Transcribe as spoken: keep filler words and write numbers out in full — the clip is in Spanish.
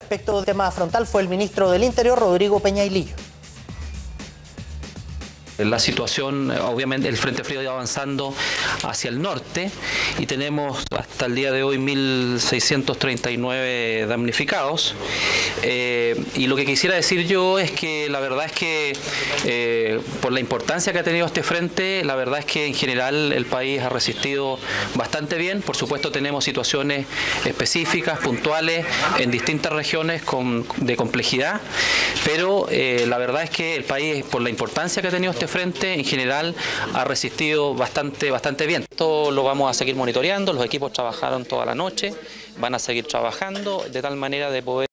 Respecto del tema frontal fue el ministro del Interior, Rodrigo Peñailillo. La situación, obviamente, el frente frío va avanzando hacia el norte y tenemos hasta el día de hoy mil seiscientos treinta y nueve damnificados. Eh, y lo que quisiera decir yo es que la verdad es que eh, por la importancia que ha tenido este frente, la verdad es que en general el país ha resistido bastante bien. Por supuesto tenemos situaciones específicas, puntuales, en distintas regiones con, de complejidad, pero eh, la verdad es que el país, por la importancia que ha tenido este frente, en general ha resistido bastante, bastante bien. Esto lo vamos a seguir monitoreando, los equipos trabajaron toda la noche, van a seguir trabajando de tal manera de poder